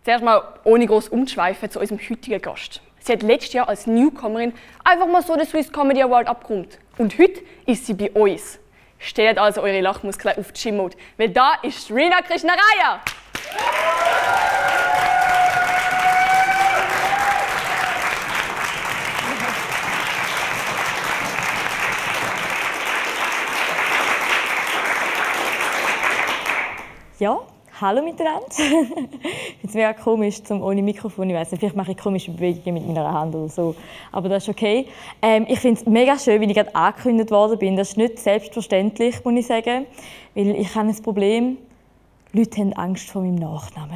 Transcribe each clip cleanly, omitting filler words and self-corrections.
Zuerst mal ohne groß umzuschweifen zu unserem heutigen Gast. Sie hat letztes Jahr als Newcomerin einfach mal so den Swiss Comedy Award abgerundet. Und heute ist sie bei uns. Stellt also eure Lachmuskeln auf die Gym-Mode, weil da ist Rina Krishnaraya! Ja, hallo miteinander. Es wäre komisch, ohne Mikrofon. Ich weiss nicht, vielleicht mache ich komische Bewegungen mit meiner Hand oder so. Aber das ist okay. Ich finde es mega schön, wie ich gerade angekündigt worden bin. Das ist nicht selbstverständlich, muss ich sagen. Weil ich habe ein Problem. Leute haben Angst vor meinem Nachnamen.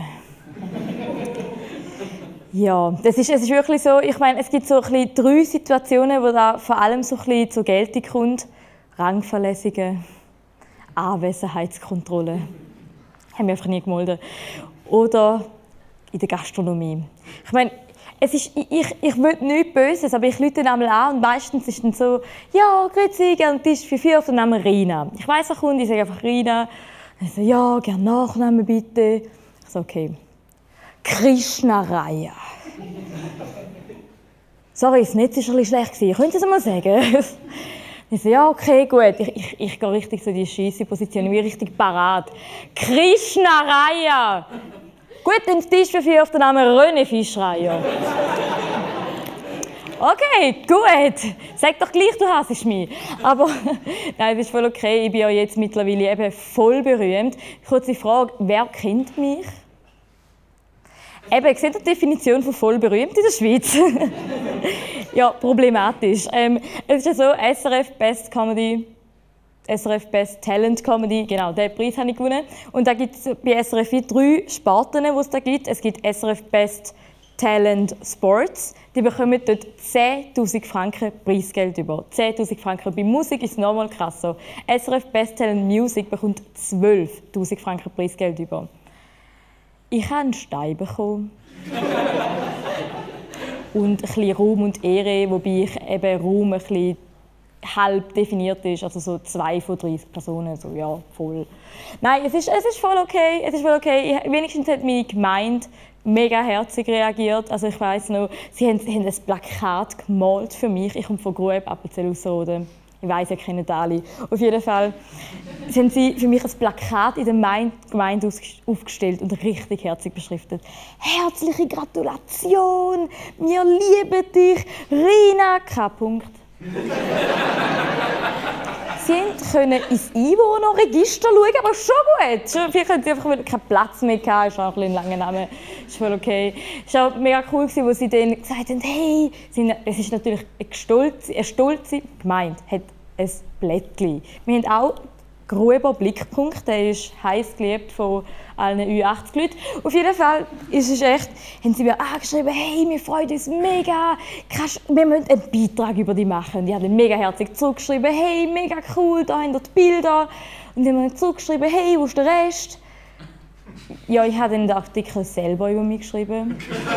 Ja, es ist wirklich so. Ich meine, es gibt so ein bisschen 3 Situationen, wo da vor allem so ein bisschen zur Geltung kommt. Rangverletzungen, Anwesenheitskontrolle. Haben wir einfach nie gemolden. Oder in der Gastronomie. Ich meine, ich will nichts Böses, aber ich rufe dann einmal an und meistens ist dann so, ja, grüezi, gerne Tisch für 4 auf den Namen Rina. Ich weiss auch Kunde, ich sage einfach Rina. Dann so, ja, gerne Nachnamen bitte. Ich so, okay. Krishnaraya. Sorry, das Netz war ein bisschen schlecht. Könnt ihr es mal sagen? Ich so, ja, okay, gut. Ich gehe richtig so in die scheisse Position, ich bin richtig parat. Krishnaraya! Gut, dann Tisch für 4 auf den Namen René Fischreier. Okay, gut. Sag doch gleich, du hasst mich. Aber nein, das ist voll okay. Ich bin ja jetzt mittlerweile eben voll berühmt. Kurze Frage, wer kennt mich? Eben, seht ihr die Definition von voll berühmt in der Schweiz? Ja, problematisch. Es ist ja so, SRF Best Comedy, SRF Best Talent Comedy, genau, diesen Preis habe ich gewonnen. Und da gibt es bei SRF 3 Sparten, die es da gibt. Es gibt SRF Best Talent Sports. Die bekommen dort 10'000 Franken Preisgeld über. 10'000 Franken. Bei Musik ist es nochmal krasser. SRF Best Talent Music bekommt 12'000 Franken Preisgeld über. Ich habe einen Stein bekommen. Und ein bisschen Ruhm und Ehre, wobei ich eben Ruhm ein bisschen halb definiert ist, also so 2 von 30 Personen, so ja, voll. Nein, es ist voll okay, es ist voll okay. Wenigstens hat meine Gemeinde mega herzig reagiert. Also ich weiss noch, sie haben ein Plakat gemalt für mich. Ich komme von Grub, Appenzell Ausserrhoden. Ich weiss, ihr kennt alle. Auf jeden Fall haben sie für mich ein Plakat in der Gemeinde aufgestellt und richtig herzig beschriftet. Herzliche Gratulation! Wir lieben dich! Rina K. Sie können ins Einwohnerregister schauen, aber schon gut. Vielleicht haben sie einfach keinen Platz mehr gehabt, ist auch ein langer Name, ist voll okay. Es war auch mega cool, als sie dann gesagt haben, hey, es ist natürlich eine stolze Gemeinde, hat ein Blättchen. Wir haben auch Gruber Blickpunkt, der ist heiß geliebt von allen Ü80 Leuten. Auf jeden Fall ist es echt, haben sie mir angeschrieben, hey, wir freuen uns mega, wir müssen einen Beitrag über dich machen. Und ich habe mega herzlich zurückgeschrieben, hey, mega cool, da haben wir die Bilder. Und dann haben wir zurückgeschrieben, hey, wo ist der Rest? Ja, ich habe den Artikel selber über mich geschrieben.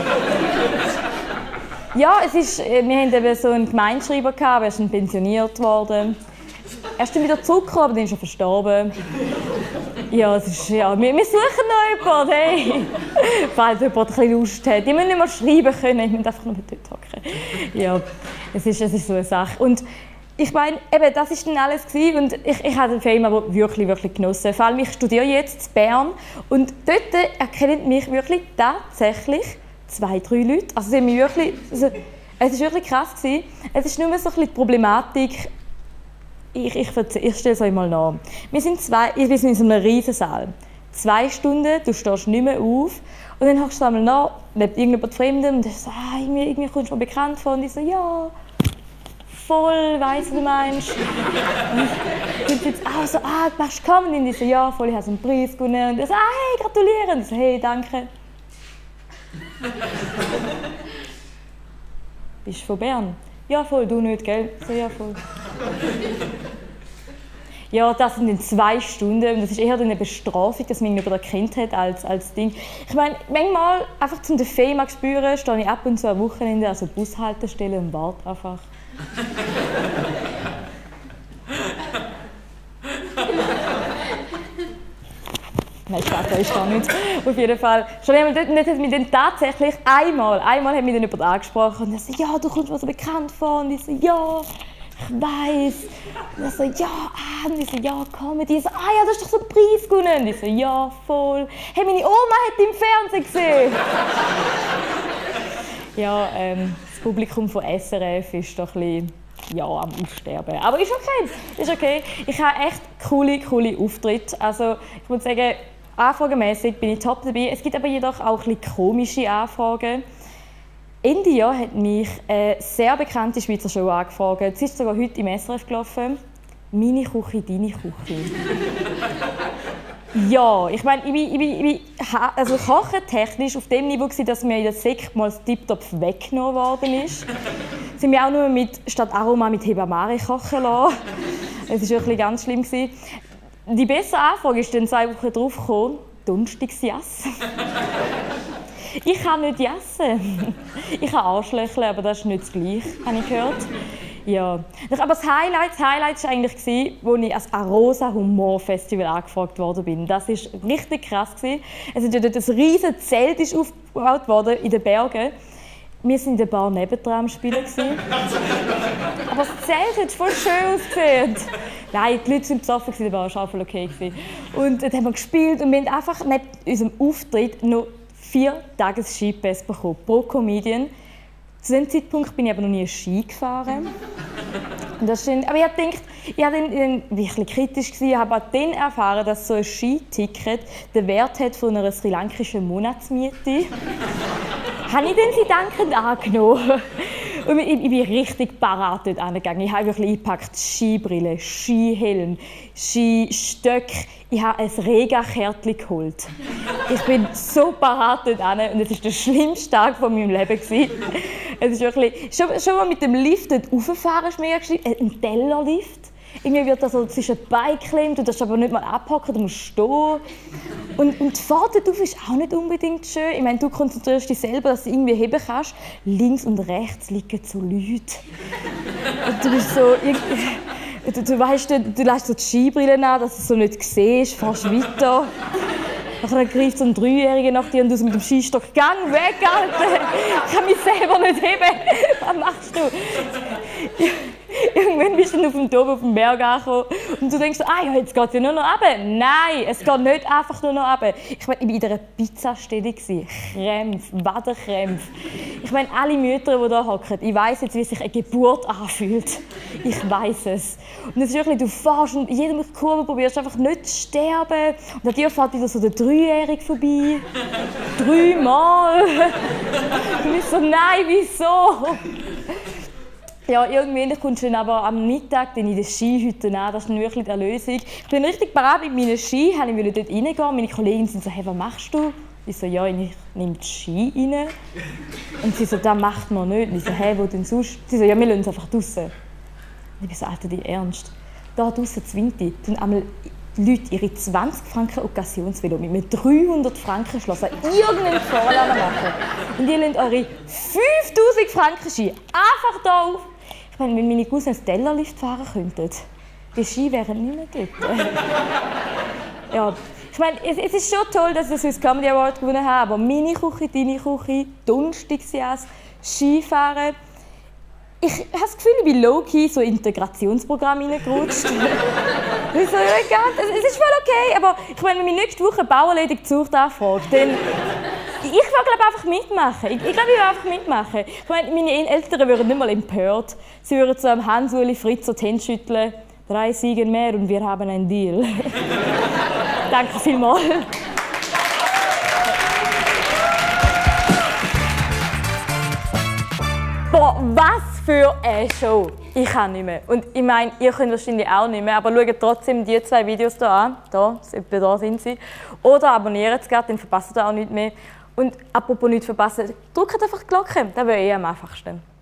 Ja, wir hatten eben so einen Gemeindeschreiber, der ist pensioniert worden. Er ist dann wieder zurückgekommen, aber dann ist er verstorben. Ja, wir suchen noch jemanden, hey. Falls jemand ein bisschen Lust hat. Die müssen nicht mehr schreiben können, ich muss einfach nur dort hocken. Ja, es ist so eine Sache. Und ich meine, eben, das war dann alles gewesen. Und ich habe den Film aber wirklich, wirklich genossen. Vor allem, ich studiere jetzt in Bern und dort erkennen mich wirklich tatsächlich 2, 3 Leute. Also, sie haben mich wirklich, es war wirklich krass gewesen. Es ist nur so ein bisschen die Problematik. Ich stelle es euch mal nach. Wir sind in so einem Riesensaal. 2 Stunden, du stehst nicht mehr auf. Und dann hockst du einmal nach, lebt irgendjemand Fremden und der so, irgendwie kommst du mir bekannt vor. Und ich so, ja, voll, weiss, was du meinst. Und jetzt auch so, du machst Comedy. Und ich so, ja, voll, ich habe so einen Preis gewonnen. Und er so, hey, gratuliere. Und ich so, hey, danke. Bist du von Bern? Ja, voll, du nicht, gell? So, ja, voll. Ja, das sind dann 2 Stunden und das ist eher eine Bestrafung, dass man jemanden erkannt hat als Ding. Ich meine, manchmal, einfach zum den Fame zu spüren, stehe ich ab und zu am Wochenende an so Bushaltestelle und warte einfach. Nein, Spaß, ist gar nicht. Auf jeden Fall. Schon einmal dort, und hat mich dann tatsächlich einmal hat mich dann jemand angesprochen und er so, ja, du kommst mir so bekannt vor. Und ich so, ja, ich weiss. Und er so, ja, und ich so, ja, Comedy. Ich so, ja, du hast doch so einen Preis gewonnen. Und ich so, ja, voll. Hey, meine Oma hat dich im Fernsehen gesehen. Ja, das Publikum von SRF ist doch ein bisschen, ja, am Aussterben. Aber ist okay, ist okay. Ich habe echt coole Auftritte. Also, ich muss sagen, anfragenmässig bin ich top dabei. Es gibt aber jedoch auch ein bisschen komische Anfragen. Ende Jahr hat mich eine sehr bekannte Schweizer Show angefragt. Sie ist sogar heute im SRF gelaufen. «Meine Küche, deine Küche». Ja, ich meine, ich bin also kochentechnisch auf dem Niveau, dass mir in der Sek mal das Tiptopf weggenommen worden ist. Sie haben mich auch nur statt Aroma mit Hebamare kochen lassen. Das war wirklich ganz schlimm. Die bessere Anfrage ist dann 2 Wochen darauf gekommen, Donnerstagsjass. Ich kann nicht jassen. Ich kann Arschlöcheln, aber das ist nicht das Gleiche, habe ich gehört. Ja. Aber das Highlight war eigentlich, als ich als Arosa Humor Festival angefragt worden bin. Das war richtig krass. Es ist ja dort ein riesiges Zelt aufgebaut worden in den Bergen. Wir waren in der Bar nebendran am Spielen. Aber das Zelt hat voll schön ausgesehen. Nein, die Leute waren besoffen, die Bar war auch voll okay. Und dann haben wir gespielt und wir haben einfach neben unserem Auftritt noch 4 Tages-Skipässe bekommen, pro Comedian. Zu diesem Zeitpunkt bin ich aber noch nie Ski gefahren. Und das stimmt. Aber ich war dann wirklich kritisch. Ich habe dann erfahren, dass so ein Skiticket den Wert hat von einer sri-lankischen Monatsmiete. Habe ich dann sie dankend angenommen. Und ich bin richtig parat dort angegangen. Ich habe wirklich eingepackt: Skibrille, Skihelm, Skistöcke. Ich habe ein Rega-Kärtchen geholt. Ich bin so parat dort an und es war der schlimmste Tag von meinem Leben. Es ist wirklich, schon mal mit dem Lift dort rauffahren ist mega schlimm. Ein Tellerlift. Irgendwie wird das so zwischen die Beine geklemmt, du darfst aber nicht mal abhocken, du musst stehen. Und die Fahrt darauf ist auch nicht unbedingt schön. Ich meine, du konzentrierst dich selber, dass du irgendwie heben kannst. Links und rechts liegen so Leute. Und du bist so... Du weißt, du lässt so die Skibrille an, dass du es so nicht siehst, fährst weiter. Dann greift so ein 3-Jähriger nach dir und du mit dem Skistock «Gang weg, Alter! Ich kann mich selber nicht heben! Was machst du?» Irgendwann bist du auf dem Turm auf dem Berg angekommen und du denkst, ja, jetzt geht es ja nur noch runter. Nein, es geht nicht einfach nur noch runter. Ich meine, ich war in einer Pizzastellung. Krämpfe, Wadenkrämpfe. Ich meine, alle Mütter, die hier hocken, ich weiss jetzt, wie sich eine Geburt anfühlt. Ich weiss es. Und es ist wirklich, du fährst und in jeder Kurve probierst einfach nicht zu sterben. Und an dir fährt wieder so der 3-Jährige vorbei. 3 Mal. Und ich so, nein, wieso? Ja, irgendwann kommst du dann aber am Mittag in die Skihütte an. Das ist dann wirklich die Erlösung. Ich bin richtig parat mit meinen Ski, ich wollte dort reingehen. Meine Kollegen sind so, hey, was machst du? Ich so, ja, ich nehme die Ski rein. Und sie so, das macht man nicht. Und ich so, hey, wo denn sonst? Sie so, ja, wir lassen es einfach draussen. Und ich bin so, Alter, die Ernst? Da draussen zwingt die. Tun einmal die Leute ihre 20 Franken Occasionsvelo mit einem 300 Franken Schloss an irgendeinen Vorladen machen. Und ihr lasst eure 5000 Franken Ski einfach da auf. Ich meine, wenn meine Cousins Tellerlift fahren könnten, die Ski wären nicht mehr dort. Ja, ich meine, es ist schon toll, dass ich den Swiss Comedy Award gewonnen habe, aber meine Küche, deine Küche, Donnerstagsjass, Skifahren. Ich habe das Gefühl, ich bin low-key so in Integrationsprogramm reingerutscht. So, ja, es ist voll okay, aber ich meine, wenn mich nächste Woche Bauerledig gesucht anfragt, dann... Ich will, glaube einfach mitmachen. Ich glaube, ich will einfach mitmachen. Ich meine, meine Eltern würden nicht mal empört. Sie würden so am Hans-Uli Fritz die Hände schütteln. 3 Siege mehr und wir haben einen Deal. Danke vielmals. Boah, was für eine Show! Ich kann nicht mehr. Und ich meine, ihr könnt wahrscheinlich auch nicht mehr, aber schaut trotzdem die 2 Videos hier an. Da sind sie. Oder abonniert es gerade, dann verpasst ihr auch nichts mehr. Und apropos nichts verpassen, drückt einfach die Glocke, das wäre am einfachsten.